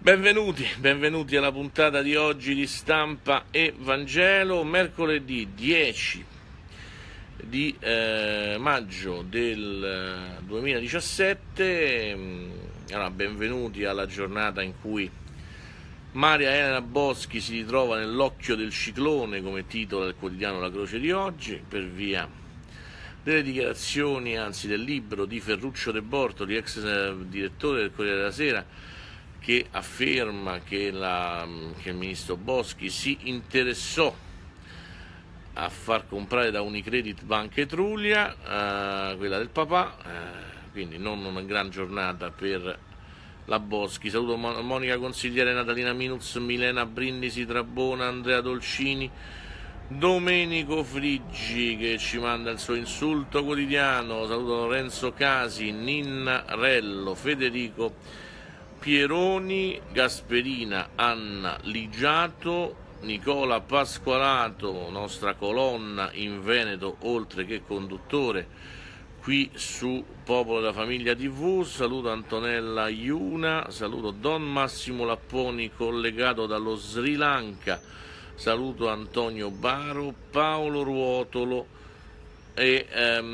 Benvenuti alla puntata di oggi di Stampa e Vangelo, mercoledì 10 di maggio del 2017. Allora, benvenuti alla giornata in cui Maria Elena Boschi si ritrova nell'occhio del ciclone, come titola il quotidiano La Croce di oggi, per via delle dichiarazioni, anzi del libro di Ferruccio De Bortoli, ex direttore del Corriere della Sera, che afferma che il ministro Boschi si interessò a far comprare da Unicredit Banca Etruria, quella del papà, quindi non una gran giornata per la Boschi. Saluto Monica Consigliere, Natalina Minuz, Milena Brindisi, Trabona, Andrea Dolcini, Domenico Friggi che ci manda il suo insulto quotidiano, saluto Lorenzo Casi, Ninna Rello, Federico Pieroni, Gasperina, Anna Ligiato, Nicola Pasqualato, nostra colonna in Veneto oltre che conduttore qui su Popolo della Famiglia TV, saluto Antonella Iuna, saluto Don Massimo Lapponi collegato dallo Sri Lanka, saluto Antonio Baro, Paolo Ruotolo e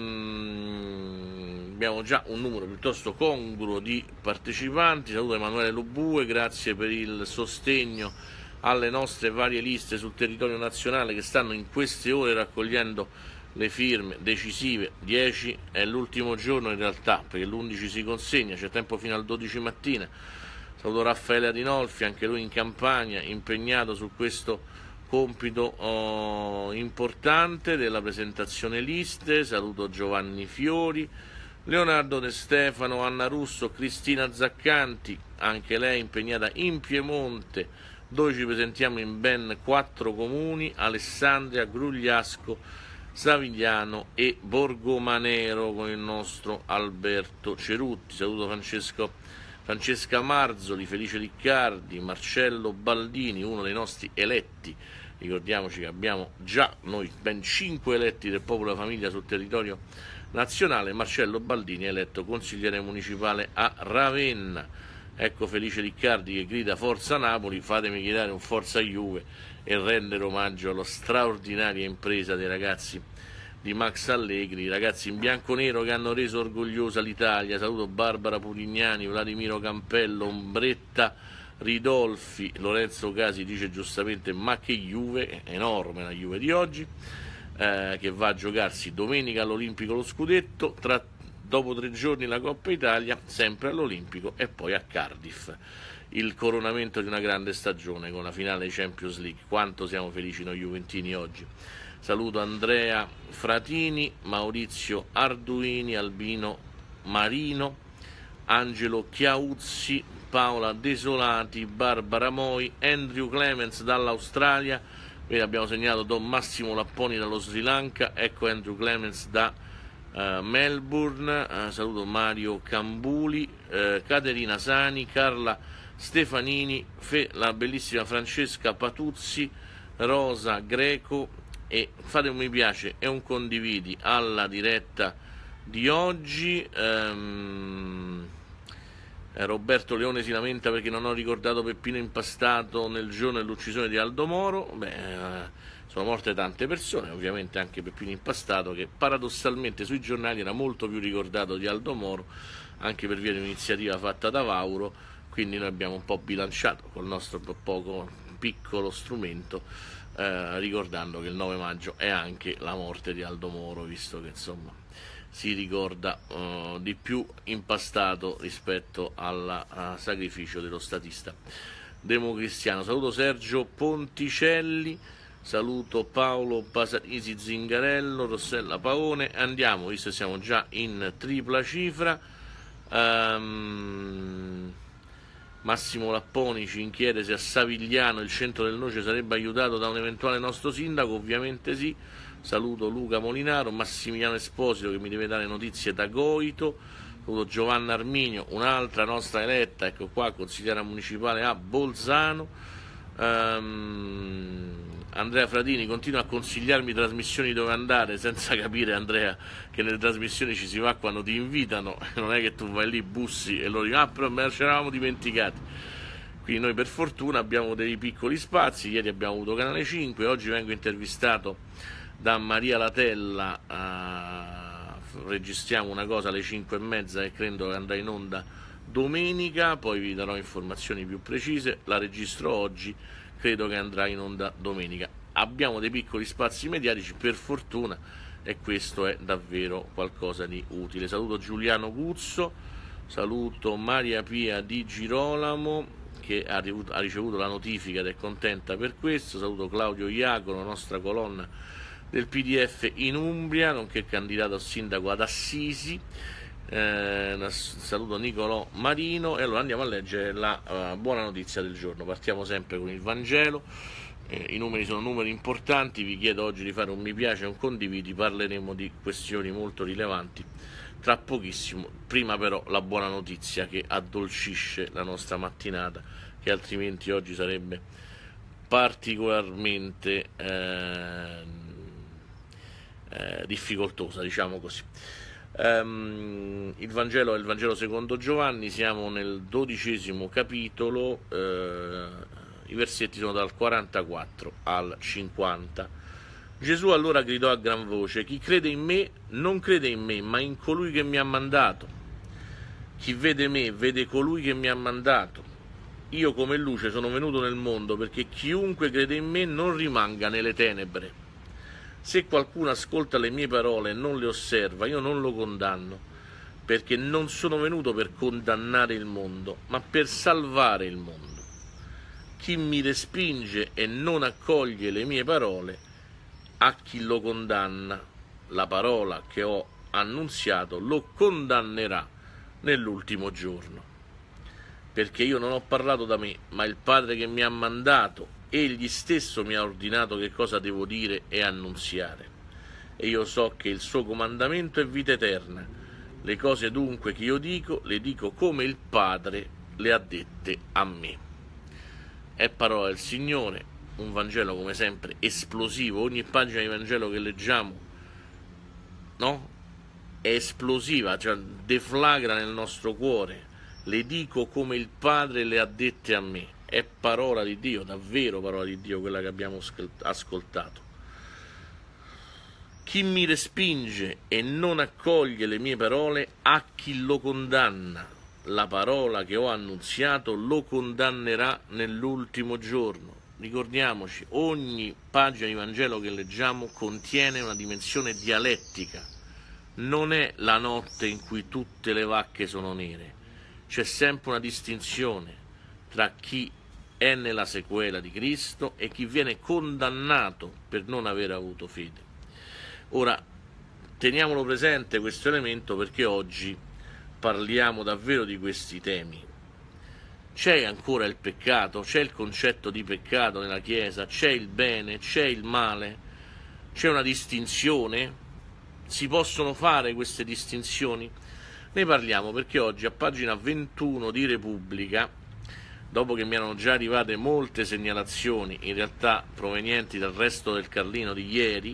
abbiamo già un numero piuttosto congruo di partecipanti. Saluto Emanuele Lobue, grazie per il sostegno alle nostre varie liste sul territorio nazionale che stanno in queste ore raccogliendo le firme decisive. 10 è l'ultimo giorno in realtà, perché l'11 si consegna, c'è tempo fino al 12 mattina. Saluto Raffaele Adinolfi, anche lui in campagna, impegnato su questo compito importante della presentazione liste. Saluto Giovanni Fiori, Leonardo De Stefano, Anna Russo, Cristina Zaccanti, anche lei impegnata in Piemonte, dove ci presentiamo in ben 4 comuni, Alessandria, Grugliasco, Savigliano e Borgomanero, con il nostro Alberto Cerutti. Saluto Francesca Marzoli, Felice Riccardi, Marcello Baldini, uno dei nostri eletti. Ricordiamoci che abbiamo già noi ben 5 eletti del Popolo della Famiglia sul territorio nazionale. Marcello Baldini è eletto consigliere municipale a Ravenna. Ecco Felice Riccardi che grida Forza Napoli, fatemi gridare un Forza Juve e rendere omaggio alla straordinaria impresa dei ragazzi di Max Allegri, i ragazzi in bianco-nero che hanno reso orgogliosa l'Italia. Saluto Barbara Pulignani, Vladimiro Campello, Ombretta Ridolfi. Lorenzo Casi dice giustamente ma che Juve, è enorme la Juve di oggi, che va a giocarsi domenica all'Olimpico lo scudetto, dopo 3 giorni la Coppa Italia, sempre all'Olimpico e poi a Cardiff. Il coronamento di una grande stagione con la finale Champions League. Quanto siamo felici noi juventini oggi. Saluto Andrea Fratini, Maurizio Arduini, Albino Marino, Angelo Chiauzzi, Paola Desolati, Barbara Moi, Andrew Clemens dall'Australia. Abbiamo segnato Don Massimo Lapponi dallo Sri Lanka, ecco Andrew Clemens da Melbourne. Saluto Mario Cambuli, Caterina Sani, Carla Stefanini, la bellissima Francesca Patuzzi, Rosa Greco, e fate un mi piace e un condividi alla diretta di oggi. Roberto Leone si lamenta perché non ho ricordato Peppino Impastato nel giorno dell'uccisione di Aldo Moro. Sono morte tante persone, ovviamente anche Peppino Impastato, che paradossalmente sui giornali era molto più ricordato di Aldo Moro, anche per via di un'iniziativa fatta da Vauro. Quindi noi abbiamo un po' bilanciato col nostro piccolo strumento, ricordando che il 9 maggio è anche la morte di Aldo Moro, visto che insomma si ricorda di più Impastato rispetto al sacrificio dello statista democristiano. Saluto Sergio Ponticelli, saluto Paolo Pasanisi Zingarello, Rossella Paone. Andiamo, visto che siamo già in tripla cifra. Massimo Lapponi ci chiede se a Savigliano il centro del Noce sarebbe aiutato da un eventuale nostro sindaco. Ovviamente sì. Saluto Luca Molinaro, Massimiliano Esposito che mi deve dare notizie da Goito. Saluto Giovanna Arminio, un'altra nostra eletta, ecco qua, consigliera municipale a Bolzano. Andrea Fratini continua a consigliarmi trasmissioni dove andare, senza capire, Andrea, che nelle trasmissioni ci si va quando ti invitano, non è che tu vai lì, bussi e loro dicono: ah, però ce l'eravamo dimenticati. Quindi noi per fortuna abbiamo dei piccoli spazi, ieri abbiamo avuto Canale 5, oggi vengo intervistato da Maria Latella, registriamo una cosa alle 5:30 e credo che andrà in onda domenica, poi vi darò informazioni più precise, la registro oggi, credo che andrà in onda domenica. Abbiamo dei piccoli spazi mediatici per fortuna e questo è davvero qualcosa di utile. Saluto Giuliano Guzzo, saluto Maria Pia di Girolamo che ha ricevuto la notifica ed è contenta per questo, saluto Claudio Iacono, la nostra colonna del PDF in Umbria, nonché candidato a sindaco ad Assisi, saluto Nicolò Marino e allora andiamo a leggere la buona notizia del giorno. Partiamo sempre con il Vangelo, i numeri sono numeri importanti, vi chiedo oggi di fare un mi piace e un condividi, parleremo di questioni molto rilevanti tra pochissimo. Prima però la buona notizia che addolcisce la nostra mattinata, che altrimenti oggi sarebbe particolarmente difficoltosa, diciamo così. Il Vangelo è il Vangelo secondo Giovanni, siamo nel 12° capitolo, i versetti sono dal 44 al 50. Gesù allora gridò a gran voce: chi crede in me non crede in me, ma in colui che mi ha mandato. Chi vede me vede colui che mi ha mandato. Io come luce sono venuto nel mondo perché chiunque crede in me non rimanga nelle tenebre. Se qualcuno ascolta le mie parole e non le osserva, io non lo condanno, perché non sono venuto per condannare il mondo, ma per salvare il mondo. Chi mi respinge e non accoglie le mie parole, a chi lo condanna, la parola che ho annunziato lo condannerà nell'ultimo giorno. Perché io non ho parlato da me, ma il Padre che mi ha mandato, egli stesso mi ha ordinato che cosa devo dire e annunziare. E io so che il suo comandamento è vita eterna. Le cose dunque che io dico, le dico come il Padre le ha dette a me. È parola del Signore. Un Vangelo come sempre esplosivo, ogni pagina di Vangelo che leggiamo, no? È esplosiva, cioè deflagra nel nostro cuore. Le dico come il Padre le ha dette a me. È parola di Dio, davvero parola di Dio quella che abbiamo ascoltato. Chi mi respinge e non accoglie le mie parole, a chi lo condanna, la parola che ho annunziato lo condannerà nell'ultimo giorno. Ricordiamoci, ogni pagina di Vangelo che leggiamo contiene una dimensione dialettica. Non è la notte in cui tutte le vacche sono nere. C'è sempre una distinzione tra chi è nella sequela di Cristo e chi viene condannato per non aver avuto fede. Ora, teniamolo presente questo elemento perché oggi parliamo davvero di questi temi. C'è ancora il peccato, c'è il concetto di peccato nella Chiesa, c'è il bene, c'è il male, c'è una distinzione, si possono fare queste distinzioni? Ne parliamo perché oggi a pagina 21 di Repubblica, dopo che mi erano già arrivate molte segnalazioni, in realtà provenienti dal Resto del Carlino di ieri,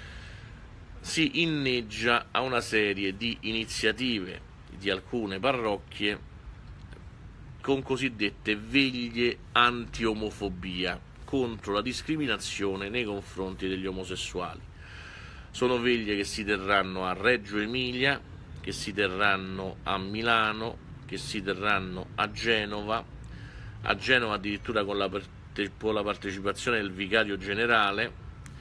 si inneggia a una serie di iniziative di alcune parrocchie con cosiddette veglie anti-omofobia, contro la discriminazione nei confronti degli omosessuali. Sono veglie che si terranno a Reggio Emilia, che si terranno a Milano, che si terranno a Genova addirittura con la partecipazione del vicario generale,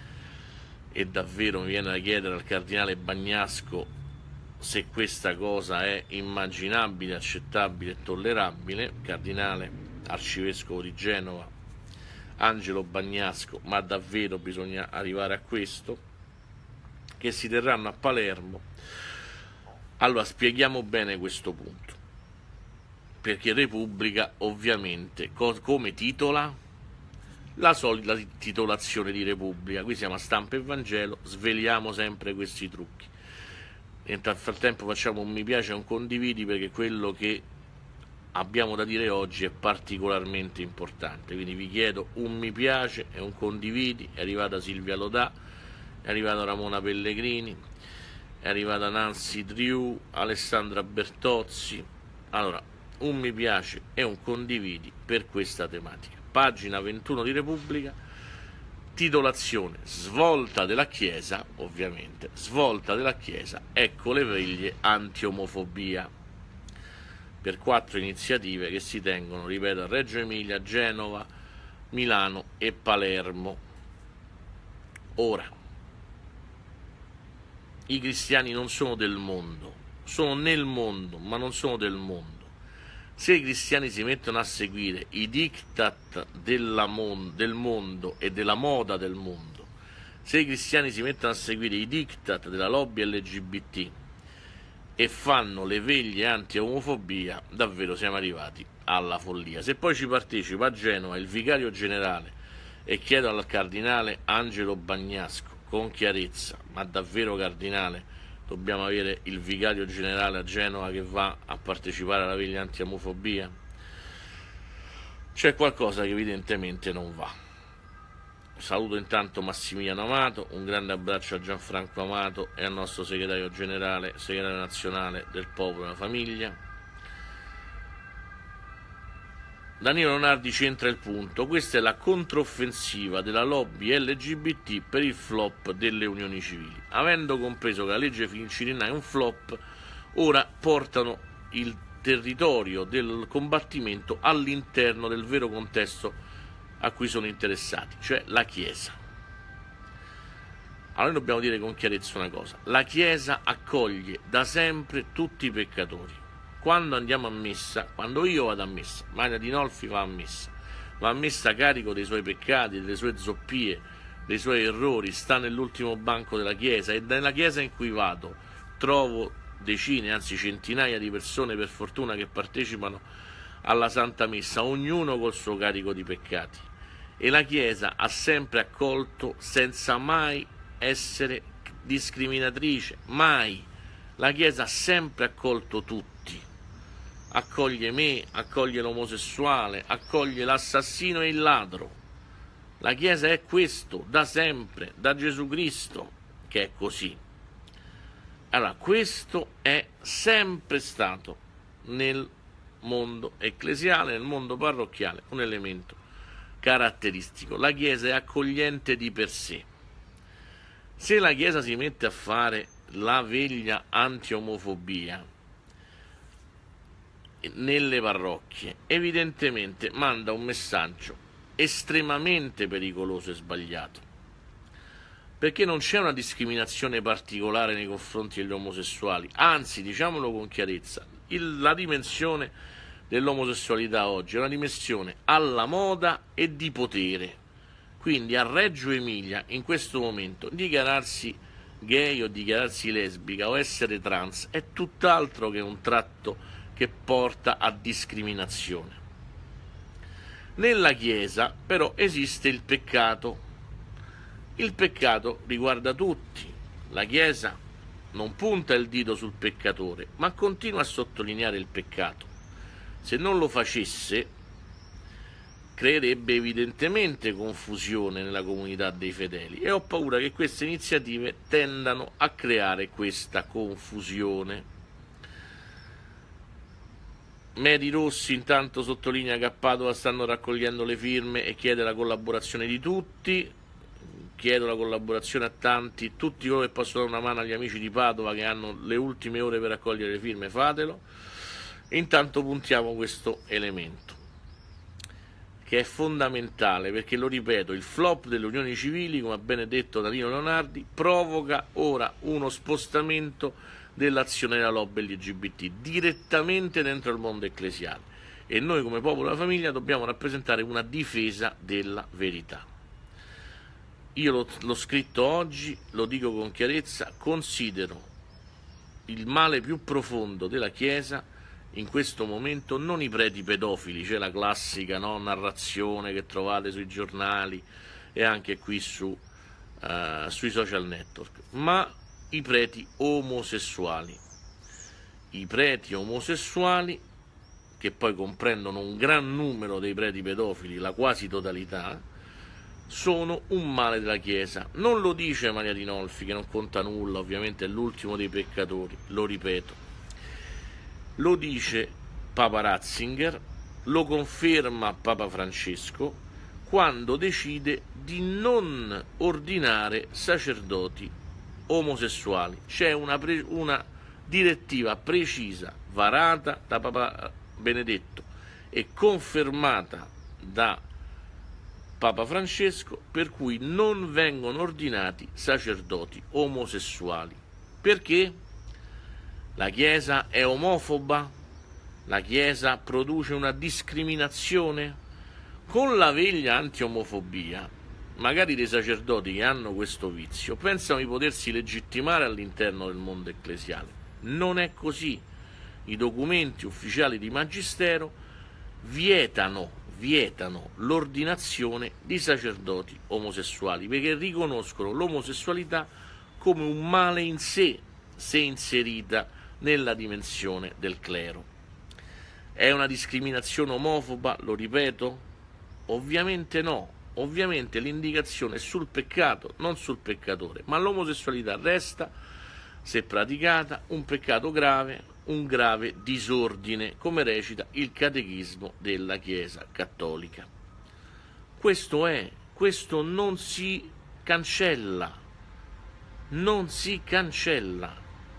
e davvero mi viene da chiedere al cardinale Bagnasco se questa cosa è immaginabile, accettabile e tollerabile. Cardinale arcivescovo di Genova Angelo Bagnasco, ma davvero bisogna arrivare a questo, che si terranno a Palermo. Allora spieghiamo bene questo punto, perché Repubblica ovviamente come titola? La solita titolazione di Repubblica. Qui siamo a Stampa e Vangelo, sveliamo sempre questi trucchi. Nel frattempo facciamo un mi piace e un condividi, perché quello che abbiamo da dire oggi è particolarmente importante. Quindi vi chiedo un mi piace e un condividi. È arrivata Silvia Lodà, è arrivata Ramona Pellegrini, è arrivata Nancy Driu, Alessandra Bertozzi. Allora, un mi piace e un condividi per questa tematica. Pagina 21 di Repubblica, titolazione: svolta della Chiesa, ovviamente, svolta della Chiesa, ecco le veglie anti-omofobia, per 4 iniziative che si tengono, ripeto, a Reggio Emilia, Genova, Milano e Palermo. Ora, i cristiani non sono del mondo, sono nel mondo, ma non sono del mondo. Se i cristiani si mettono a seguire i diktat del mondo e della moda del mondo, se i cristiani si mettono a seguire i diktat della lobby LGBT e fanno le veglie anti-omofobia, davvero siamo arrivati alla follia. Se poi ci partecipa a Genova il vicario generale, e chiedo al cardinale Angelo Bagnasco con chiarezza, ma davvero cardinale, dobbiamo avere il vicario generale a Genova che va a partecipare alla veglia anti-omofobia? C'è qualcosa che evidentemente non va. Saluto intanto Massimiliano Amato, un grande abbraccio a Gianfranco Amato e al nostro segretario generale, segretario nazionale del Popolo e della Famiglia. Danilo Leonardi centra il punto: questa è la controffensiva della lobby LGBT per il flop delle unioni civili. Avendo compreso che la legge Fincirina è un flop, ora portano il territorio del combattimento all'interno del vero contesto a cui sono interessati, cioè la Chiesa. Allora noi dobbiamo dire con chiarezza una cosa: la Chiesa accoglie da sempre tutti i peccatori. Quando andiamo a messa, quando io vado a messa, Maria Dinolfi va a messa carico dei suoi peccati, delle sue zoppie, dei suoi errori, sta nell'ultimo banco della Chiesa, e nella Chiesa in cui vado trovo decine, anzi centinaia di persone, per fortuna, che partecipano alla Santa Messa, ognuno col suo carico di peccati, e la Chiesa ha sempre accolto senza mai essere discriminatrice, mai. La Chiesa ha sempre accolto tutti. Accoglie me, accoglie l'omosessuale, accoglie l'assassino e il ladro. La Chiesa è questo, da sempre, da Gesù Cristo, che è così. Allora, questo è sempre stato nel mondo ecclesiale, nel mondo parrocchiale, un elemento caratteristico. La Chiesa è accogliente di per sé. Se la Chiesa si mette a fare la veglia anti-omofobia nelle parrocchie, evidentemente manda un messaggio estremamente pericoloso e sbagliato, perché non c'è una discriminazione particolare nei confronti degli omosessuali, anzi, diciamolo con chiarezza, la dimensione dell'omosessualità oggi è una dimensione alla moda e di potere. Quindi a Reggio Emilia in questo momento dichiararsi gay o dichiararsi lesbica o essere trans è tutt'altro che un tratto che porta a discriminazione. Nella Chiesa però esiste il peccato. Il peccato riguarda tutti. La Chiesa non punta il dito sul peccatore, ma continua a sottolineare il peccato. Se non lo facesse, creerebbe evidentemente confusione nella comunità dei fedeli, e ho paura che queste iniziative tendano a creare questa confusione. Medi Rossi intanto sottolinea che a Padova stanno raccogliendo le firme e chiede la collaborazione di tutti. Chiedo la collaborazione a tutti coloro che possono dare una mano agli amici di Padova che hanno le ultime ore per raccogliere le firme, fatelo. Intanto puntiamo questo elemento, che è fondamentale, perché, lo ripeto, il flop delle unioni civili, come ha bene detto Danilo Leonardi, provoca ora uno spostamento dell'azione della lobby LGBT direttamente dentro il mondo ecclesiale, e noi come popolo della famiglia dobbiamo rappresentare una difesa della verità. Io l'ho scritto oggi, lo dico con chiarezza: considero il male più profondo della Chiesa in questo momento non i preti pedofili, cioè la classica narrazione che trovate sui giornali e anche qui sui social network, ma i preti omosessuali. I preti omosessuali, che poi comprendono un gran numero dei preti pedofili, la quasi totalità, sono un male della Chiesa. Non lo dice Maria Dinolfi, che non conta nulla, ovviamente è l'ultimo dei peccatori, lo ripeto. Lo dice Papa Ratzinger, lo conferma Papa Francesco quando decide di non ordinare sacerdoti omosessuali. C'è una direttiva precisa varata da Papa Benedetto e confermata da Papa Francesco, per cui non vengono ordinati sacerdoti omosessuali. Perché? La Chiesa è omofoba? La Chiesa produce una discriminazione? Con la veglia anti-omofobia, magari dei sacerdoti che hanno questo vizio pensano di potersi legittimare all'interno del mondo ecclesiale. Non è così. I documenti ufficiali di magistero vietano l'ordinazione di sacerdoti omosessuali, perché riconoscono l'omosessualità come un male in sé, se inserita nella dimensione del clero. È una discriminazione omofoba, lo ripeto? Ovviamente no. Ovviamente l'indicazione è sul peccato, non sul peccatore, ma l'omosessualità resta, se praticata, un peccato grave, un grave disordine, come recita il Catechismo della Chiesa Cattolica. Questo non si cancella, non si cancella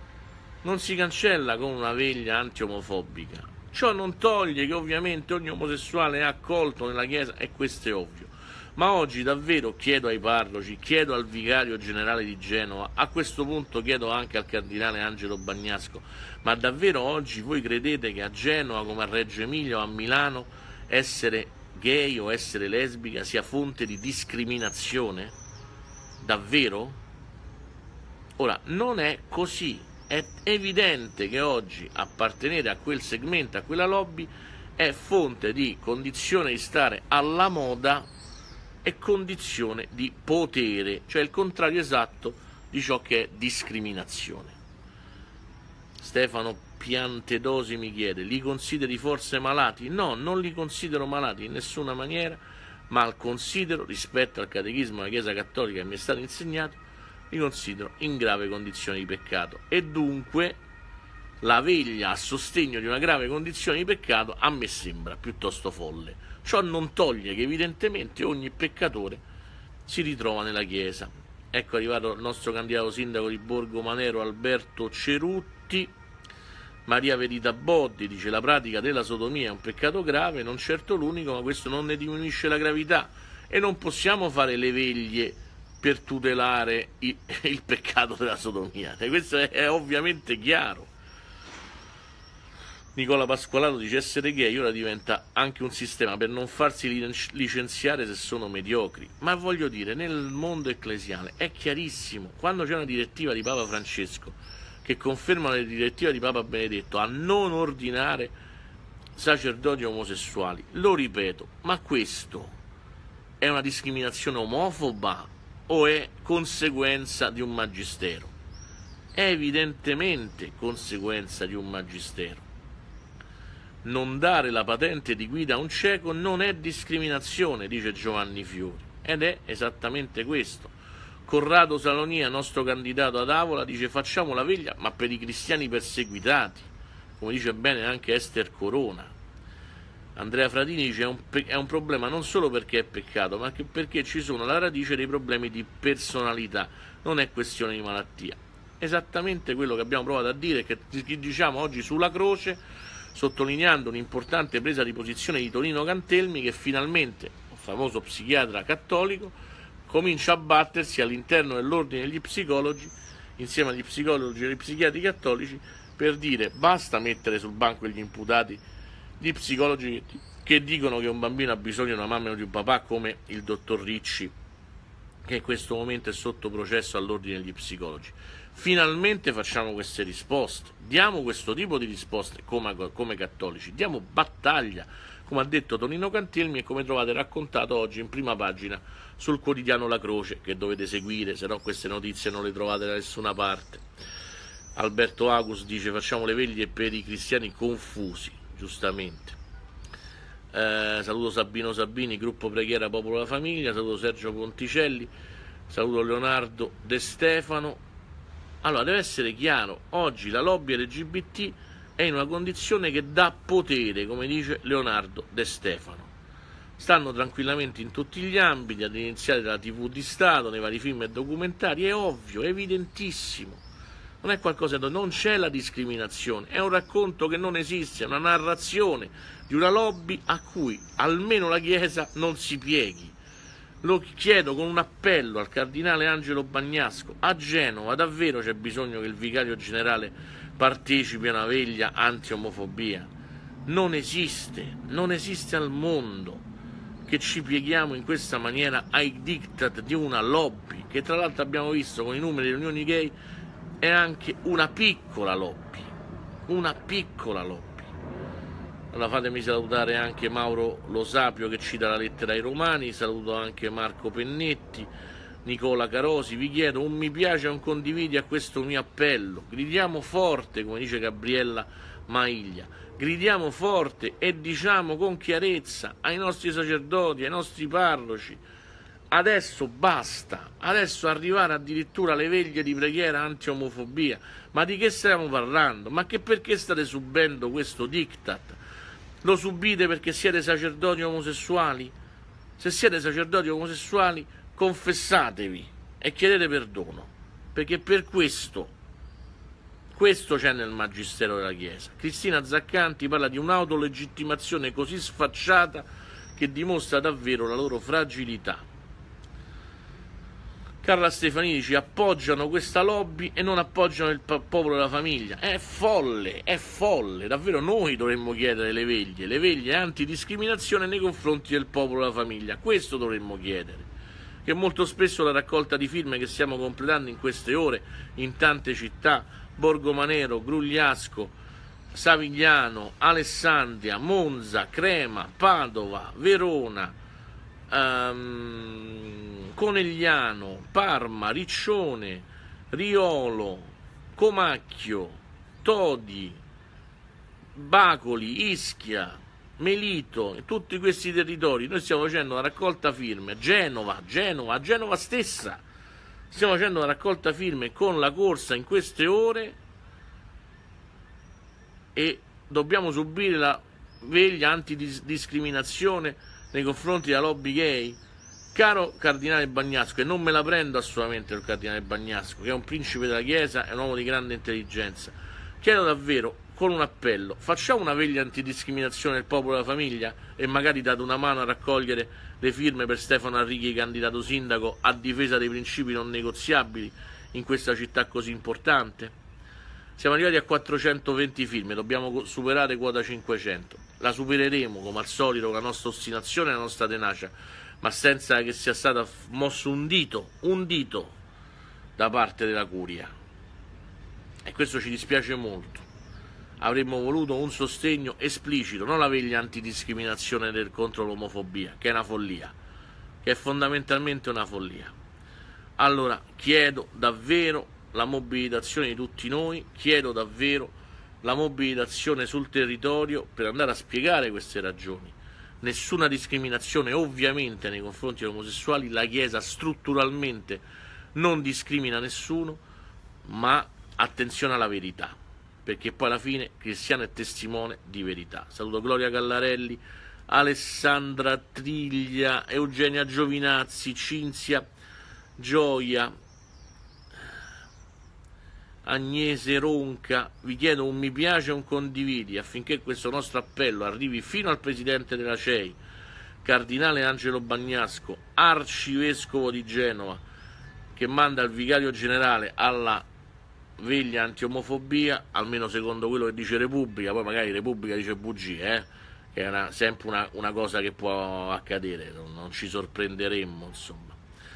con una veglia anti-omofobica. Ciò non toglie che ovviamente ogni omosessuale è accolto nella Chiesa, e questo è ovvio. Ma oggi davvero chiedo ai parroci, chiedo al vicario generale di Genova, a questo punto chiedo anche al cardinale Angelo Bagnasco, ma davvero oggi voi credete che a Genova, come a Reggio Emilia o a Milano, essere gay o essere lesbica sia fonte di discriminazione? Davvero? Ora, non è così. È evidente che oggi appartenere a quel segmento, a quella lobby, è fonte di condizione di stare alla moda e condizione di potere, cioè il contrario esatto di ciò che è discriminazione. Stefano Piantedosi mi chiede: li consideri forse malati? No, non li considero malati in nessuna maniera, ma considero, rispetto al catechismo della Chiesa Cattolica che mi è stato insegnato, li considero in grave condizione di peccato, e dunque la veglia a sostegno di una grave condizione di peccato a me sembra piuttosto folle. Ciò non toglie che evidentemente ogni peccatore si ritrova nella Chiesa. Ecco arrivato il nostro candidato sindaco di Borgo Manero Alberto Cerutti. Maria Verita Boddi dice: la pratica della sodomia è un peccato grave, non certo l'unico, ma questo non ne diminuisce la gravità, e non possiamo fare le veglie per tutelare il peccato della sodomia. E questo è ovviamente chiaro. Nicola Pasqualato dice: essere gay ora diventa anche un sistema per non farsi licenziare se sono mediocri. Ma voglio dire, nel mondo ecclesiale è chiarissimo, quando c'è una direttiva di Papa Francesco che conferma la direttiva di Papa Benedetto a non ordinare sacerdoti omosessuali, lo ripeto, ma questo è una discriminazione omofoba o è conseguenza di un magistero? È evidentemente conseguenza di un magistero. Non dare la patente di guida a un cieco non è discriminazione, dice Giovanni Fiori, ed è esattamente questo. Corrado Salonia, nostro candidato ad Avola, dice: facciamo la veglia ma per i cristiani perseguitati, come dice bene anche Ester Corona. Andrea Fratini dice: è un problema non solo perché è peccato, ma anche perché ci sono alla radice dei problemi di personalità, non è questione di malattia. Esattamente quello che abbiamo provato a dire, che diciamo oggi sulla croce, sottolineando un'importante presa di posizione di Tonino Cantelmi, che finalmente, un famoso psichiatra cattolico, comincia a battersi all'interno dell'ordine degli psicologi, insieme agli psicologi e agli psichiatri cattolici, per dire: basta mettere sul banco degli imputati gli psicologi che dicono che un bambino ha bisogno di una mamma o di un papà, come il dottor Ricci, che in questo momento è sotto processo all'ordine degli psicologi. Finalmente facciamo queste risposte, diamo questo tipo di risposte come cattolici, diamo battaglia, come ha detto Tonino Cantelmi e come trovate raccontato oggi in prima pagina sul quotidiano La Croce, che dovete seguire, se no queste notizie non le trovate da nessuna parte. Alberto Agus dice: facciamo le veglie per i cristiani confusi, giustamente. Saluto Sabino Sabini, gruppo Preghiera Popolo della Famiglia, saluto Sergio Ponticelli, saluto Leonardo De Stefano. Allora, deve essere chiaro, oggi la lobby LGBT è in una condizione che dà potere, come dice Leonardo De Stefano. Stanno tranquillamente in tutti gli ambiti, ad iniziare dalla TV di Stato, nei vari film e documentari, è ovvio, è evidentissimo. Non è qualcosa di... non c'è la discriminazione, è un racconto che non esiste, è una narrazione di una lobby a cui almeno la Chiesa non si pieghi. Lo chiedo con un appello al cardinale Angelo Bagnasco. A Genova davvero c'è bisogno che il vicario generale partecipi a una veglia anti-omofobia? Non esiste al mondo che ci pieghiamo in questa maniera ai diktat di una lobby, che tra l'altro abbiamo visto con i numeri delle unioni gay è anche una piccola lobby. Allora fatemi salutare anche Mauro Lo Sapio che cita la lettera ai Romani, saluto anche Marco Pennetti, Nicola Carosi. Vi chiedo un mi piace e un condividi a questo mio appello, gridiamo forte, come dice Gabriella Maiglia, gridiamo forte e diciamo con chiarezza ai nostri sacerdoti, ai nostri parroci: adesso basta, adesso arrivare addirittura alle veglie di preghiera anti-omofobia. Ma di che stiamo parlando? Ma perché state subendo questo diktat? Lo subite perché siete sacerdoti omosessuali? Se siete sacerdoti omosessuali, confessatevi e chiedete perdono, perché per questo c'è nel Magistero della Chiesa. Cristina Zaccanti parla di un'autolegittimazione così sfacciata che dimostra davvero la loro fragilità. Carla Stefanini dice: appoggiano questa lobby e non appoggiano il popolo della famiglia. È folle, davvero noi dovremmo chiedere le veglie antidiscriminazione nei confronti del popolo della famiglia, questo dovremmo chiedere, che molto spesso la raccolta di firme che stiamo completando in queste ore in tante città, Borgomanero, Grugliasco, Savigliano, Alessandria, Monza, Crema, Padova, Verona, Conegliano, Parma, Riccione, Riolo, Comacchio, Todi, Bacoli, Ischia, Melito, in tutti questi territori noi stiamo facendo una raccolta firme. A Genova stessa stiamo facendo una raccolta firme con la corsa in queste ore e dobbiamo subire la veglia antidiscriminazione nei confronti della lobby gay. Caro cardinale Bagnasco, e non me la prendo assolutamente il cardinale Bagnasco, che è un principe della Chiesa, è un uomo di grande intelligenza, chiedo davvero con un appello: facciamo una veglia antidiscriminazione del popolo della famiglia e magari date una mano a raccogliere le firme per Stefano Arrighi, candidato sindaco, a difesa dei principi non negoziabili in questa città così importante. Siamo arrivati a 420 firme, dobbiamo superare quota 500, la supereremo come al solito con la nostra ostinazione e la nostra tenacia, ma senza che sia stato mosso un dito da parte della curia, e questo ci dispiace molto. Avremmo voluto un sostegno esplicito, non la veglia antidiscriminazione contro l'omofobia, che è una follia, che è fondamentalmente una follia. Allora chiedo davvero la mobilitazione di tutti noi, chiedo davvero la mobilitazione sul territorio per andare a spiegare queste ragioni. Nessuna discriminazione ovviamente nei confronti degli omosessuali, la Chiesa strutturalmente non discrimina nessuno, ma attenzione alla verità, perché poi alla fine Cristiano è testimone di verità. Saluto Gloria Gallarelli, Alessandra Triglia, Eugenia Giovinazzi, Cinzia Gioia, Agnese Ronca. Vi chiedo un mi piace e un condividi affinché questo nostro appello arrivi fino al Presidente della CEI, Cardinale Angelo Bagnasco, Arcivescovo di Genova, che manda il Vicario Generale alla veglia anti-omofobia, almeno secondo quello che dice Repubblica. Poi magari Repubblica dice bugie, che è sempre una cosa che può accadere, non ci sorprenderemmo, insomma.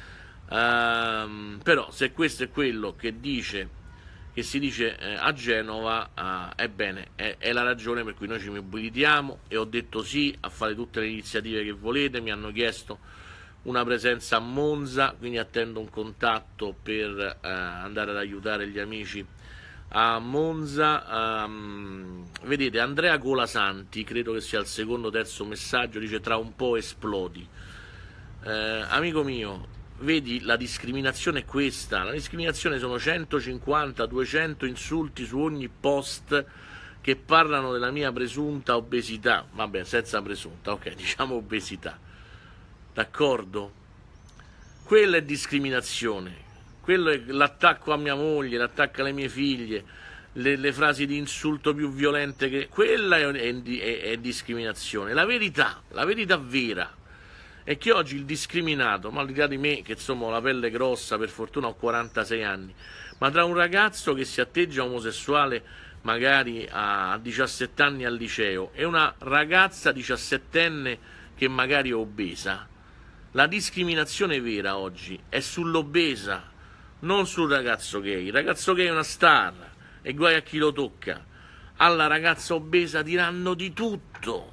Però se questo è quello che si dice a Genova, ebbene è la ragione per cui noi ci mobilitiamo, e ho detto sì a fare tutte le iniziative che volete. Mi hanno chiesto una presenza a Monza, quindi attendo un contatto per andare ad aiutare gli amici a Monza. Vedete, Andrea Colasanti, credo che sia il secondo o terzo messaggio, dice: tra un po' esplodi. Amico mio, vedi, la discriminazione è questa. La discriminazione sono 150-200 insulti su ogni post che parlano della mia presunta obesità, vabbè, senza presunta, ok, diciamo obesità, d'accordo? Quella è discriminazione, quello è l'attacco a mia moglie, l'attacco alle mie figlie, le frasi di insulto più violente, quella è discriminazione. La verità vera è che oggi il discriminato, ma al di là di me che insomma ho la pelle grossa, per fortuna ho 46 anni, ma tra un ragazzo che si atteggia omosessuale magari a 17 anni al liceo e una ragazza 17enne che magari è obesa, la discriminazione vera oggi è sull'obesa, non sul ragazzo gay. Il ragazzo gay è una star e guai a chi lo tocca. Alla ragazza obesa diranno di tutto,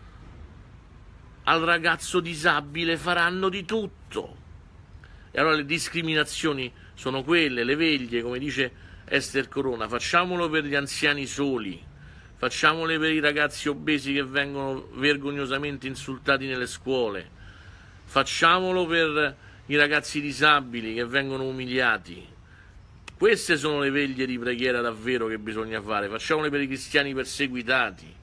al ragazzo disabile faranno di tutto. E allora le discriminazioni sono quelle, le veglie, come dice Ester Corona, facciamolo per gli anziani soli, facciamole per i ragazzi obesi che vengono vergognosamente insultati nelle scuole, facciamolo per i ragazzi disabili che vengono umiliati. Queste sono le veglie di preghiera davvero che bisogna fare, facciamole per i cristiani perseguitati.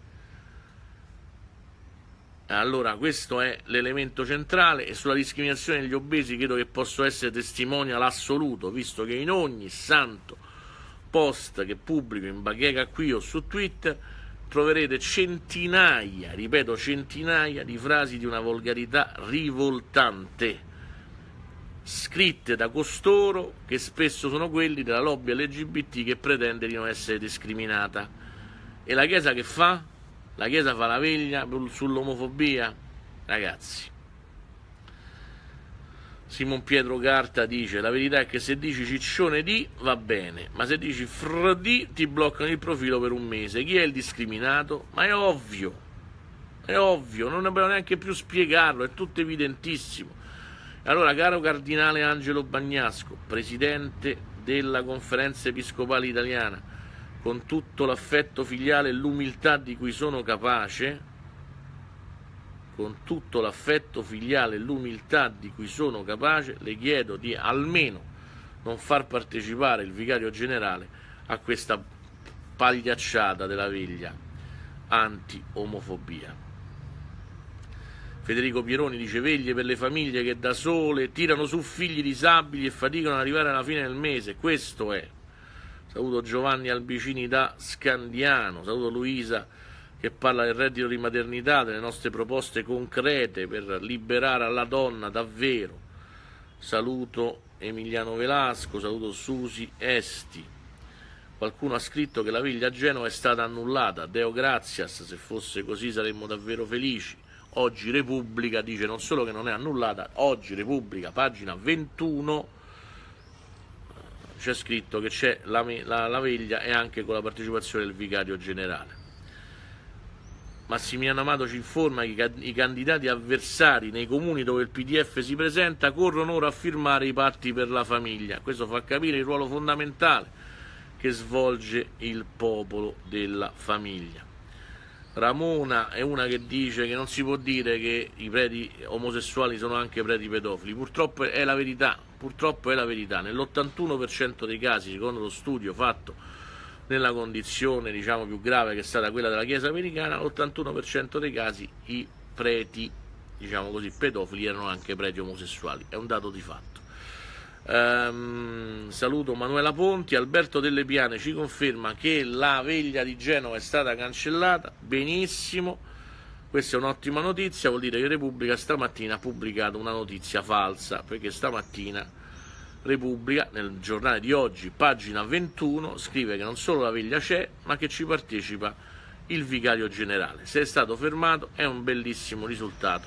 Allora questo è l'elemento centrale, e sulla discriminazione degli obesi credo che posso essere testimonial assoluto, visto che in ogni santo post che pubblico in bacheca qui o su Twitter troverete centinaia, ripeto centinaia, di frasi di una volgarità rivoltante, scritte da costoro che spesso sono quelli della lobby LGBT che pretende di non essere discriminata. E la Chiesa che fa? La Chiesa fa la veglia sull'omofobia? Ragazzi, Simon Pietro Carta dice: la verità è che se dici ciccione di va bene, ma se dici frdi ti bloccano il profilo per un mese. Chi è il discriminato? Ma è ovvio, non dobbiamo neanche più spiegarlo, è tutto evidentissimo. Allora, caro Cardinale Angelo Bagnasco, Presidente della Conferenza Episcopale Italiana, con tutto l'affetto filiale e l'umiltà di cui sono capace, le chiedo di almeno non far partecipare il vicario generale a questa pagliacciata della veglia anti-omofobia. Federico Pieroni dice: veglie per le famiglie che da sole tirano su figli disabili e faticano ad arrivare alla fine del mese. Questo è. Saluto Giovanni Albicini da Scandiano, saluto Luisa che parla del reddito di maternità, delle nostre proposte concrete per liberare la donna davvero. Saluto Emiliano Velasco, saluto Susi Esti. Qualcuno ha scritto che la veglia a Genova è stata annullata. Deo gratias, se fosse così saremmo davvero felici. Oggi Repubblica dice non solo che non è annullata, oggi Repubblica, pagina 21, c'è scritto che c'è la veglia e anche con la partecipazione del vicario generale. Massimiliano Amato ci informa che i candidati avversari nei comuni dove il PDF si presenta corrono ora a firmare i patti per la famiglia. Questo fa capire il ruolo fondamentale che svolge il popolo della famiglia. Ramona è una che dice che non si può dire che i preti omosessuali sono anche preti pedofili. Purtroppo è la verità, nell'81% dei casi, secondo lo studio fatto nella condizione diciamo più grave che è stata quella della Chiesa americana, l'81% dei casi i preti, diciamo così, pedofili erano anche preti omosessuali, è un dato di fatto. Saluto Manuela Ponti. Alberto Delle Piane ci conferma che la veglia di Genova è stata cancellata. Benissimo, questa è un'ottima notizia, vuol dire che Repubblica stamattina ha pubblicato una notizia falsa, perché stamattina Repubblica, nel giornale di oggi, pagina 21, scrive che non solo la veglia c'è, ma che ci partecipa il vicario generale. Se è stato fermato è un bellissimo risultato,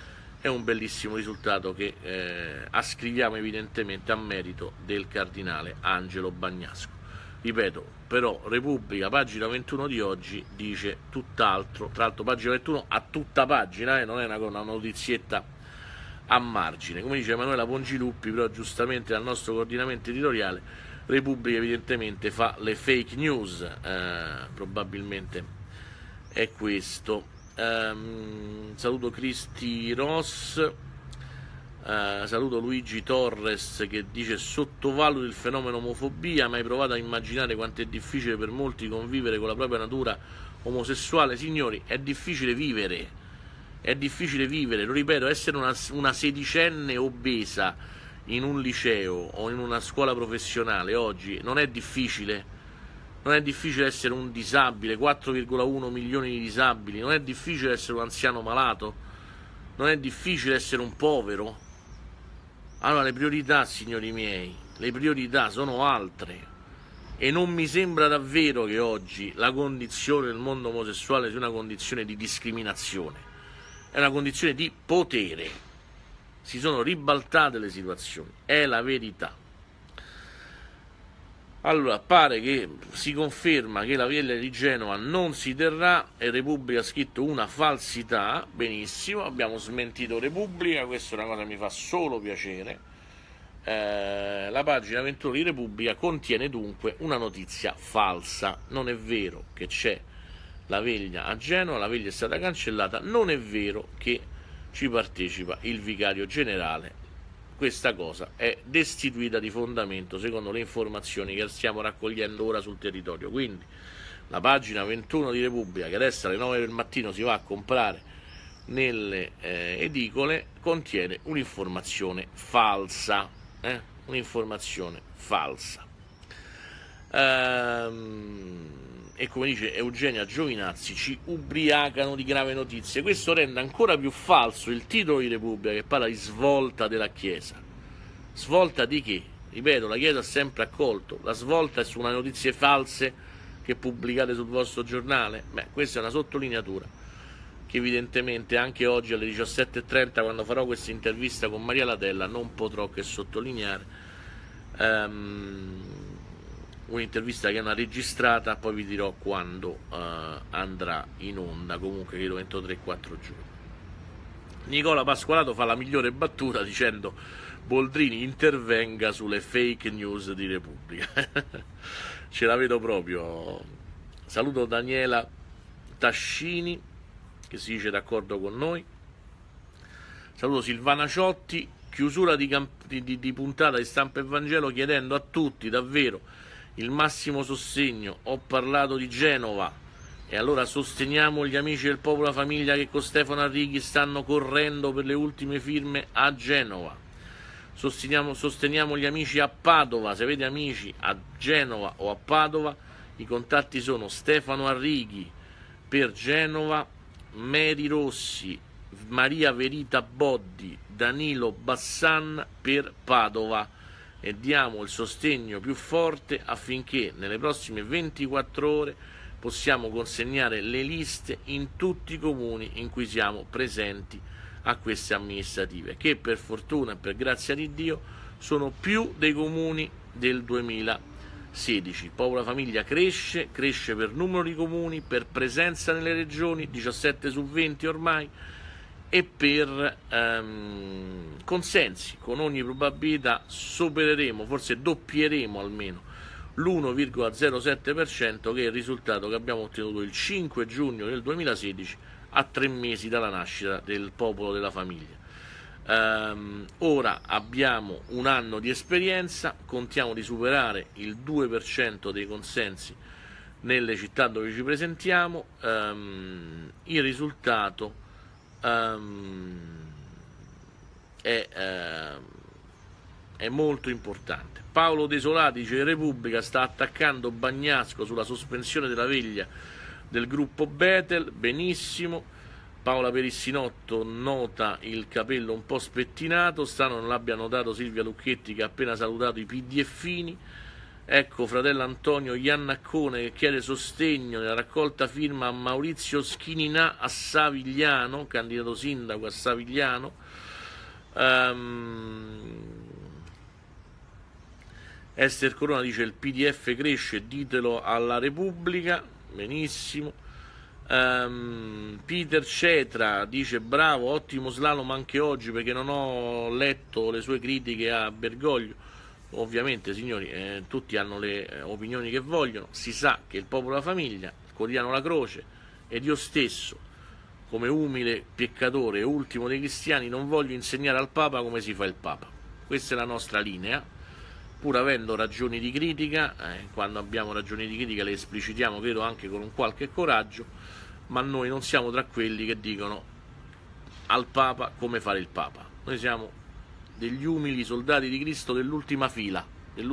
che ascriviamo evidentemente a merito del cardinale Angelo Bagnasco. Ripeto, però Repubblica, pagina 21 di oggi, dice tutt'altro. Tra l'altro pagina 21 a tutta pagina, non è una notizietta a margine. Come dice Emanuela Pongiluppi, però giustamente dal nostro coordinamento editoriale, Repubblica evidentemente fa le fake news, probabilmente è questo. Saluto Cristi Ross. Saluto Luigi Torres che dice: sottovaluto il fenomeno omofobia, ma hai provato a immaginare quanto è difficile per molti convivere con la propria natura omosessuale? Signori, è difficile vivere, lo ripeto, essere una sedicenne obesa in un liceo o in una scuola professionale oggi non è difficile. Non è difficile essere un disabile, 4,1 milioni di disabili, non è difficile essere un anziano malato, non è difficile essere un povero. Allora le priorità, signori miei, le priorità sono altre, e non mi sembra davvero che oggi la condizione del mondo omosessuale sia una condizione di discriminazione, è una condizione di potere. Si sono ribaltate le situazioni, è la verità. Allora, pare che si conferma che la Villa di Genova non si terrà, e Repubblica ha scritto una falsità. Benissimo, abbiamo smentito Repubblica, questa è una cosa che mi fa solo piacere. La pagina 21 di Repubblica contiene dunque una notizia falsa. Non è vero che c'è la veglia a Genova, la veglia è stata cancellata, non è vero che ci partecipa il vicario generale. Questa cosa è destituita di fondamento secondo le informazioni che stiamo raccogliendo ora sul territorio. Quindi la pagina 21 di Repubblica, che adesso alle 9 del mattino si va a comprare nelle edicole, contiene un'informazione falsa. Un'informazione falsa. E come dice Eugenia Giovinazzi, ci ubriacano di grave notizie. Questo rende ancora più falso il titolo di Repubblica, che parla di svolta della Chiesa. Svolta di che? Ripeto, la Chiesa ha sempre accolto. La svolta è su una notizie false che pubblicate sul vostro giornale? Beh, questa è una sottolineatura che evidentemente anche oggi alle 17:30, quando farò questa intervista con Maria Latella, non potrò che sottolineare. Un'intervista che è una registrata, poi vi dirò quando andrà in onda, comunque credo entro 3-4 giorni. Nicola Pasqualato fa la migliore battuta dicendo: Boldrini intervenga sulle fake news di Repubblica. Ce la vedo proprio. Saluto Daniela Tascini che si dice d'accordo con noi. Saluto Silvana Ciotti. Chiusura di puntata di Stampa e Vangelo, chiedendo a tutti davvero il massimo sostegno. Ho parlato di Genova, e allora sosteniamo gli amici del Popolo della Famiglia che con Stefano Arrighi stanno correndo per le ultime firme a Genova. Sosteniamo gli amici a Padova. Se avete amici a Genova o a Padova, i contatti sono Stefano Arrighi per Genova, Mary Rossi, Maria Verita Boddi, Danilo Bassan per Padova, e diamo il sostegno più forte affinché nelle prossime 24 ore possiamo consegnare le liste in tutti i comuni in cui siamo presenti a queste amministrative, che per fortuna e per grazia di Dio sono più dei comuni del 2016. Popolo Famiglia cresce per numero di comuni, per presenza nelle regioni, 17 su 20 ormai, e per consensi. Con ogni probabilità supereremo, forse doppieremo almeno l'1,07%, che è il risultato che abbiamo ottenuto il 5 giugno del 2016, a 3 mesi dalla nascita del Popolo della Famiglia. Ora abbiamo un anno di esperienza, contiamo di superare il 2% dei consensi nelle città dove ci presentiamo. Il risultato è molto importante. Paolo Desolati dice: Repubblica sta attaccando Bagnasco sulla sospensione della veglia del gruppo Betel. Benissimo. Paola Perissinotto nota il capello un po' spettinato, strano non l'abbia notato Silvia Lucchetti, che ha appena salutato i PDFini. Ecco fratello Antonio Iannaccone che chiede sostegno nella raccolta firma a Maurizio Schininà a Savigliano, candidato sindaco a Savigliano. Esther Corona dice: il PDF cresce, ditelo alla Repubblica. Benissimo. Peter Cetra dice: bravo, ottimo slalom anche oggi, perché non ho letto le sue critiche a Bergoglio. Ovviamente, signori, tutti hanno le opinioni che vogliono. Si sa che il Popolo della Famiglia, il quotidiano La Croce ed io stesso come umile peccatore e ultimo dei cristiani, non voglio insegnare al Papa come si fa il Papa. Questa è la nostra linea, pur avendo ragioni di critica, quando abbiamo ragioni di critica le esplicitiamo, credo anche con un qualche coraggio, ma noi non siamo tra quelli che dicono al Papa come fare il Papa. Noi siamo degli umili soldati di Cristo dell'ultima fila,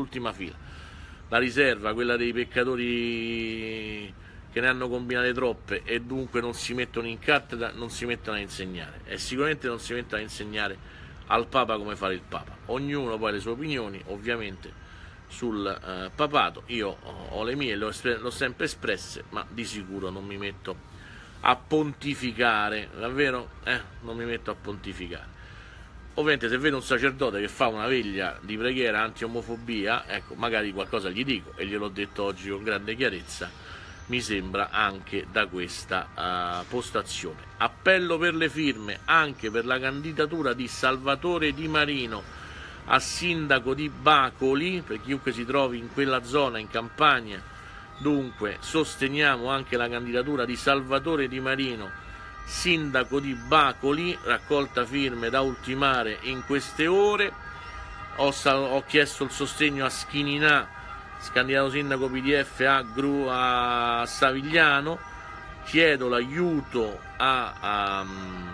la riserva, quella dei peccatori che ne hanno combinate troppe e dunque non si mettono in cattedra, non si mettono a insegnare, e sicuramente non si mettono a insegnare al Papa come fare il Papa. Ognuno poi ha le sue opinioni ovviamente sul papato, io ho le mie, l'ho sempre espresse, ma di sicuro non mi metto a pontificare, davvero, non mi metto a pontificare. Ovviamente se vedo un sacerdote che fa una veglia di preghiera anti-omofobia, ecco, magari qualcosa gli dico, e gliel'ho detto oggi con grande chiarezza, mi sembra, anche da questa postazione. Appello per le firme anche per la candidatura di Salvatore Di Marino a sindaco di Bacoli, per chiunque si trovi in quella zona, in Campania. Dunque sosteniamo anche la candidatura di Salvatore Di Marino, sindaco di Bacoli, raccolta firme da ultimare in queste ore. Ho chiesto il sostegno a Schininà, candidato sindaco PDF a Savigliano, chiedo l'aiuto a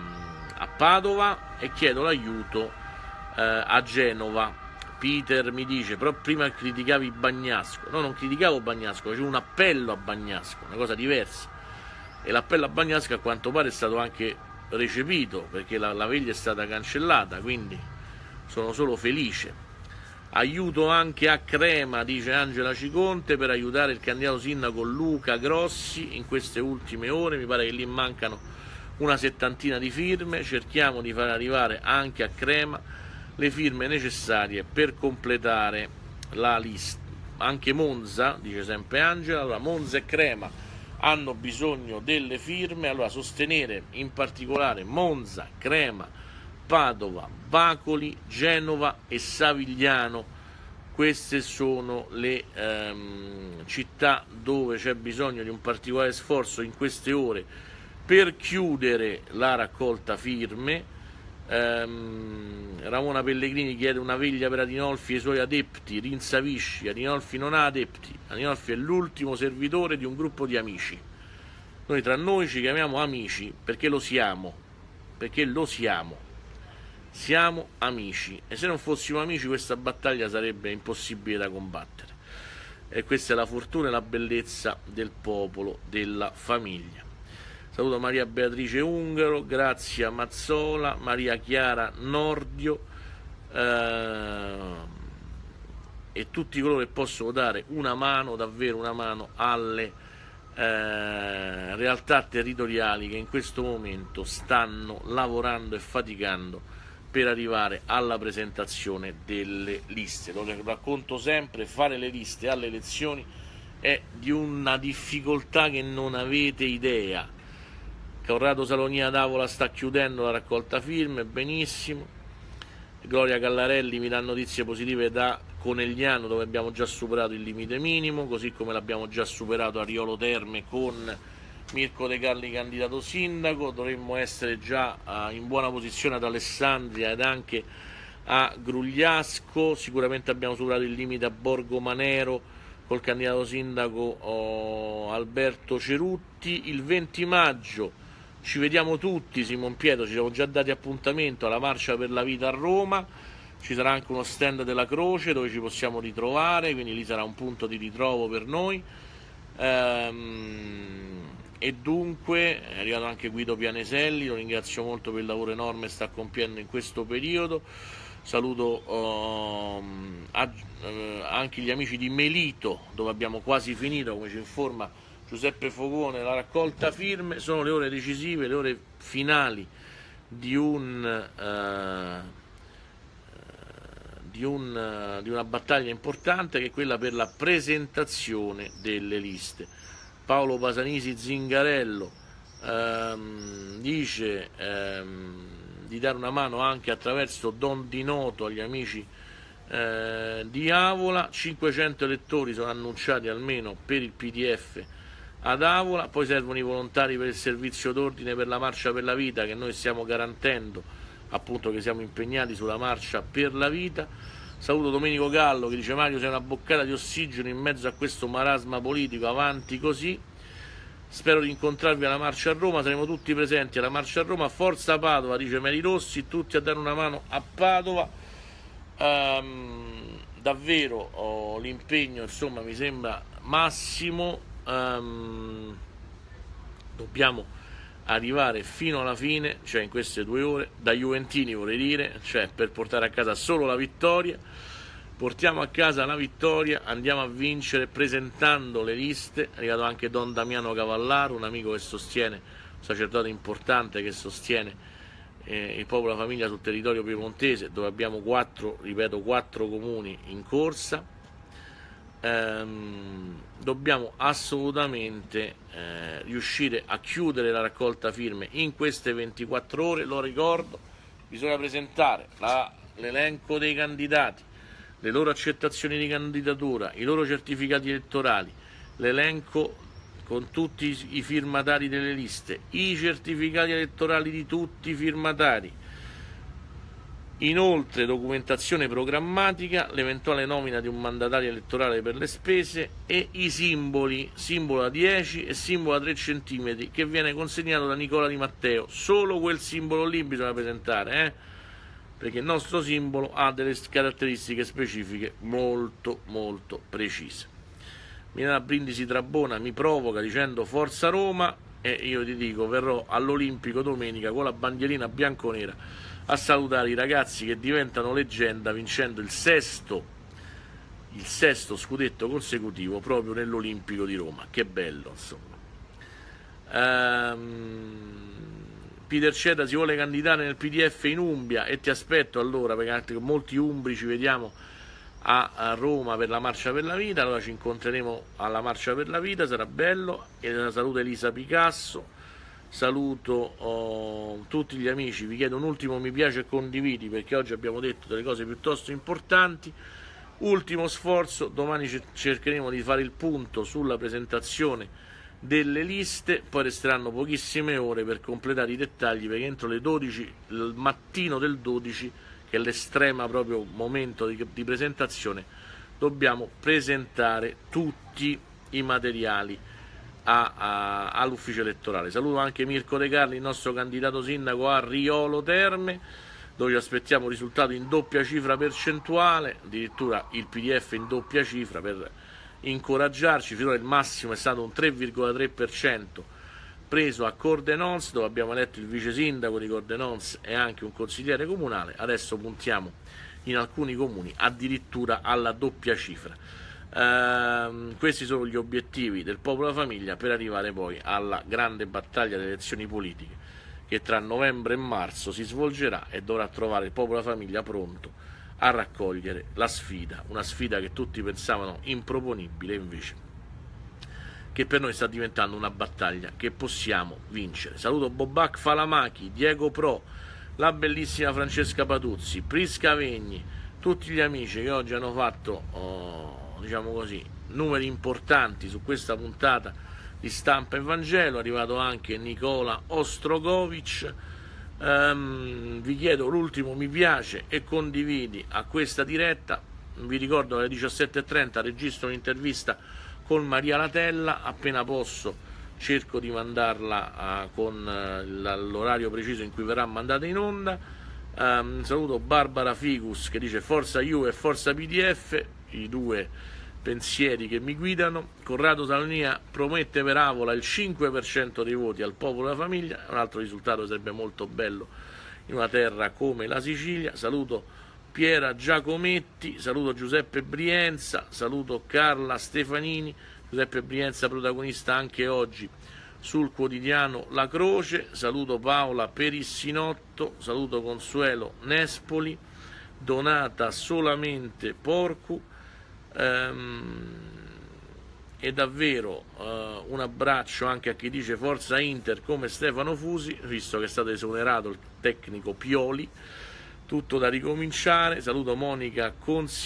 Padova e chiedo l'aiuto a Genova. Peter mi dice, però prima criticavi Bagnasco. No, non criticavo Bagnasco, facevo un appello a Bagnasco, una cosa diversa. E l'appello a Bagnasco a quanto pare è stato anche recepito, perché la veglia è stata cancellata, quindi sono solo felice. Aiuto anche a Crema, dice Angela Ciconte, per aiutare il candidato sindaco Luca Grossi in queste ultime ore. Mi pare che lì mancano una settantina di firme, cerchiamo di far arrivare anche a Crema le firme necessarie per completare la lista. Anche Monza, dice sempre Angela, allora Monza e Crema hanno bisogno delle firme, allora sostenere in particolare Monza, Crema, Padova, Bacoli, Genova e Savigliano. Queste sono le città dove c'è bisogno di un particolare sforzo in queste ore per chiudere la raccolta firme. Ramona Pellegrini chiede una veglia per Adinolfi e i suoi adepti. Rinsavisci, Adinolfi non ha adepti, Adinolfi è l'ultimo servitore di un gruppo di amici. Noi tra noi ci chiamiamo amici perché lo siamo, siamo amici, e se non fossimo amici questa battaglia sarebbe impossibile da combattere, e questa è la fortuna e la bellezza del popolo, della famiglia. Saluto Maria Beatrice Ungaro, Grazia Mazzola, Maria Chiara Nordio e tutti coloro che possono dare una mano, davvero una mano, alle realtà territoriali che in questo momento stanno lavorando e faticando per arrivare alla presentazione delle liste. Lo racconto sempre, fare le liste alle elezioni è di una difficoltà che non avete idea. Corrado Salonia d'Avola sta chiudendo la raccolta firme, benissimo. Gloria Gallarelli mi dà notizie positive da Conegliano, dove abbiamo già superato il limite minimo, così come l'abbiamo già superato a Riolo Terme con Mirko De Carli candidato sindaco. Dovremmo essere già in buona posizione ad Alessandria ed anche a Grugliasco. Sicuramente abbiamo superato il limite a Borgo Manero col candidato sindaco Alberto Cerutti. Il 20 maggio ci vediamo tutti, Simon Pietro, ci siamo già dati appuntamento alla Marcia per la Vita a Roma. Ci sarà anche uno stand della Croce dove ci possiamo ritrovare, quindi lì sarà un punto di ritrovo per noi. E dunque è arrivato anche Guido Pianeselli, lo ringrazio molto per il lavoro enorme che sta compiendo in questo periodo. Saluto anche gli amici di Melito, dove abbiamo quasi finito, come ci informa Giuseppe Fogone, la raccolta firme. Sono le ore decisive, le ore finali di una battaglia importante, che è quella per la presentazione delle liste. Paolo Pasanisi Zingarello dice di dare una mano anche attraverso Don Di Noto agli amici di Avola. 500 elettori sono annunciati almeno per il PDF ad Avola, poi servono i volontari per il servizio d'ordine per la Marcia per la Vita, che noi stiamo garantendo, appunto, che siamo impegnati sulla Marcia per la Vita. Saluto Domenico Gallo che dice: Mario, sei una boccata di ossigeno in mezzo a questo marasma politico, avanti così. Spero di incontrarvi alla Marcia a Roma, saremo tutti presenti alla Marcia a Roma. Forza Padova, dice Mary Rossi, tutti a dare una mano a Padova. Davvero l'impegno, insomma, mi sembra massimo. Dobbiamo arrivare fino alla fine, cioè in queste 2 ore, da Juventini vorrei dire, cioè per portare a casa solo la vittoria. Portiamo a casa la vittoria, andiamo a vincere presentando le liste. È arrivato anche Don Damiano Cavallaro, un amico che sostiene, un sacerdote importante che sostiene il Popolo della Famiglia sul territorio piemontese, dove abbiamo 4 comuni in corsa. Dobbiamo assolutamente riuscire a chiudere la raccolta firme in queste 24 ore. Lo ricordo, bisogna presentare l'elenco dei candidati, le loro accettazioni di candidatura, i loro certificati elettorali, l'elenco con tutti i firmatari delle liste, i certificati elettorali di tutti i firmatari, inoltre documentazione programmatica, l'eventuale nomina di un mandatario elettorale per le spese e i simboli, simbolo a 10 e simbolo a 3 cm che viene consegnato da Nicola Di Matteo. Solo quel simbolo lì bisogna presentare, perché il nostro simbolo ha delle caratteristiche specifiche molto molto precise. Milana Brindisi Trabona mi provoca dicendo Forza Roma, e io ti dico verrò all'Olimpico domenica con la bandierina bianconera a salutare i ragazzi che diventano leggenda vincendo il sesto scudetto consecutivo proprio nell'Olimpico di Roma. Che bello, insomma. Peter Ceda si vuole candidare nel PDF in Umbria e ti aspetto allora, perché molti umbri ci vediamo a Roma per la Marcia per la Vita. Allora ci incontreremo alla Marcia per la Vita, sarà bello. E saluto Elisa Picasso, saluto tutti gli amici, vi chiedo un ultimo mi piace e condividi, perché oggi abbiamo detto delle cose piuttosto importanti. Ultimo sforzo, domani cercheremo di fare il punto sulla presentazione delle liste, poi resteranno pochissime ore per completare i dettagli, perché entro le 12, il mattino del 12, che è l'estrema proprio momento di presentazione, dobbiamo presentare tutti i materiali all'ufficio elettorale. Saluto anche Mirko De Carli, il nostro candidato sindaco a Riolo Terme, dove ci aspettiamo un risultato in doppia cifra percentuale, addirittura il PDF in doppia cifra per incoraggiarci. Finora il massimo è stato un 3,3% preso a Cordenons, dove abbiamo eletto il vice sindaco di Cordenons e anche un consigliere comunale. Adesso puntiamo in alcuni comuni addirittura alla doppia cifra. Questi sono gli obiettivi del Popolo della Famiglia per arrivare poi alla grande battaglia delle elezioni politiche che tra novembre e marzo si svolgerà e dovrà trovare il Popolo della Famiglia pronto a raccogliere la sfida, una sfida che tutti pensavano improponibile, invece che per noi sta diventando una battaglia che possiamo vincere. Saluto Bobac Falamachi, Diego Pro, la bellissima Francesca Patuzzi, Prisca Vegni, tutti gli amici che oggi hanno fatto, diciamo così, numeri importanti su questa puntata di Stampa e Vangelo. È arrivato anche Nicola Ostrogovic. Vi chiedo l'ultimo mi piace e condividi a questa diretta. Vi ricordo che alle 17:30 registro un'intervista con Maria Latella, appena posso cerco di mandarla con l'orario preciso in cui verrà mandata in onda. Saluto Barbara Ficus che dice Forza Juve e Forza PDF, i due pensieri che mi guidano. Corrado Salonia promette per Avola il 5% dei voti al Popolo della Famiglia, un altro risultato sarebbe molto bello in una terra come la Sicilia. Saluto Piera Giacometti, saluto Giuseppe Brienza, saluto Carla Stefanini, Giuseppe Brienza protagonista anche oggi sul quotidiano La Croce, saluto Paola Perissinotto, saluto Consuelo Nespoli, Donata Solamente Porcu, e davvero un abbraccio anche a chi dice Forza Inter come Stefano Fusi, visto che è stato esonerato il tecnico Pioli. Tutto da ricominciare. Saluto Monica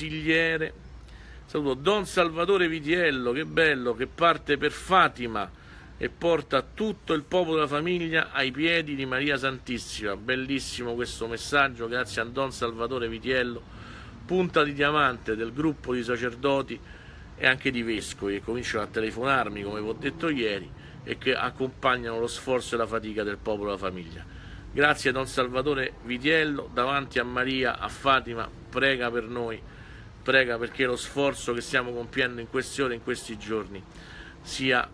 Consigliere, saluto Don Salvatore Vitiello, che bello, che parte per Fatima e porta tutto il popolo della famiglia ai piedi di Maria Santissima. Bellissimo questo messaggio, grazie a Don Salvatore Vitiello, punta di diamante del gruppo di sacerdoti e anche di vescovi che cominciano a telefonarmi, come vi ho detto ieri, e che accompagnano lo sforzo e la fatica del popolo della famiglia. Grazie Don Salvatore Vitiello, davanti a Maria, a Fatima, prega per noi, prega perché lo sforzo che stiamo compiendo in queste ore, in questi giorni, sia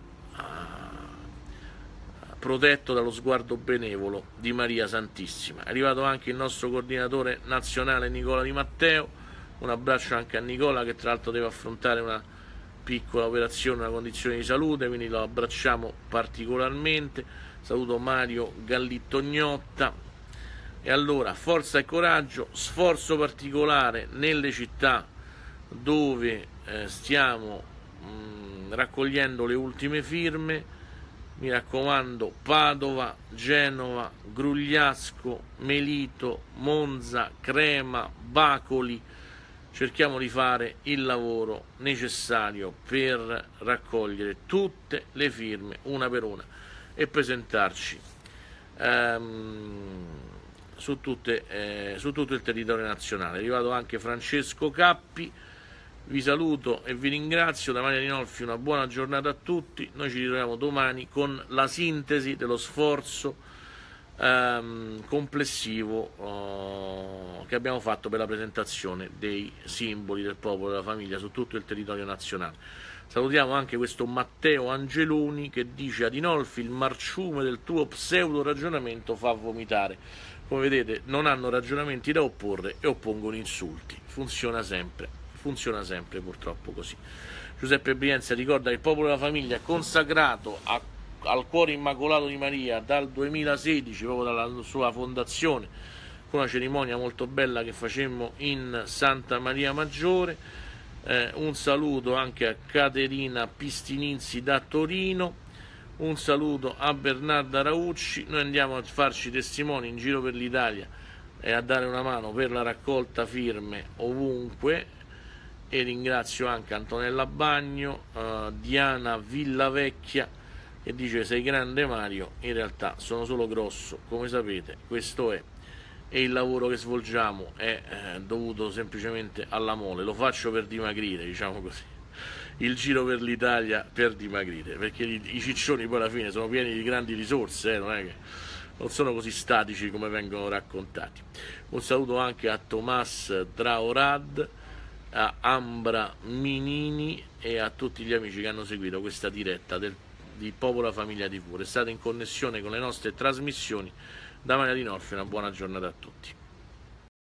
protetto dallo sguardo benevolo di Maria Santissima. È arrivato anche il nostro coordinatore nazionale Nicola Di Matteo, un abbraccio anche a Nicola che tra l'altro deve affrontare una piccola operazione, una condizione di salute, quindi lo abbracciamo particolarmente. Saluto Mario Gallitto-Gnotta. E allora, forza e coraggio, sforzo particolare nelle città dove stiamo raccogliendo le ultime firme. Mi raccomando, Padova, Genova, Grugliasco, Melito, Monza, Crema, Bacoli. Cerchiamo di fare il lavoro necessario per raccogliere tutte le firme una per una e presentarci su tutto il territorio nazionale. È arrivato anche Francesco Cappi, vi saluto e vi ringrazio. Da Maria Rinolfi una buona giornata a tutti, noi ci ritroviamo domani con la sintesi dello sforzo complessivo che abbiamo fatto per la presentazione dei simboli del popolo e della famiglia su tutto il territorio nazionale. Salutiamo anche questo Matteo Angeloni che dice: Adinolfi, il marciume del tuo pseudo ragionamento fa vomitare. Come vedete non hanno ragionamenti da opporre e oppongono insulti. Funziona sempre purtroppo così. Giuseppe Brienza ricorda che il popolo della famiglia è consacrato al cuore immacolato di Maria dal 2016, proprio dalla sua fondazione, con una cerimonia molto bella che facemmo in Santa Maria Maggiore. Un saluto anche a Caterina Pistininzi da Torino, un saluto a Bernarda Raucci. Noi andiamo a farci testimoni in giro per l'Italia e a dare una mano per la raccolta firme ovunque, e ringrazio anche Antonella Bagno, Diana Villavecchia che dice: sei grande Mario, in realtà sono solo grosso, come sapete questo è, e il lavoro che svolgiamo è dovuto semplicemente alla mole, lo faccio per dimagrire, diciamo così, il giro per l'Italia per dimagrire, perché i ciccioni poi alla fine sono pieni di grandi risorse, non è che non sono così statici come vengono raccontati. Un saluto anche a Tomas Traorad, a Ambra Minini e a tutti gli amici che hanno seguito questa diretta di Popolo Famiglia TV. Restate in connessione con le nostre trasmissioni. Da Maria Rinolfi una buona giornata a tutti.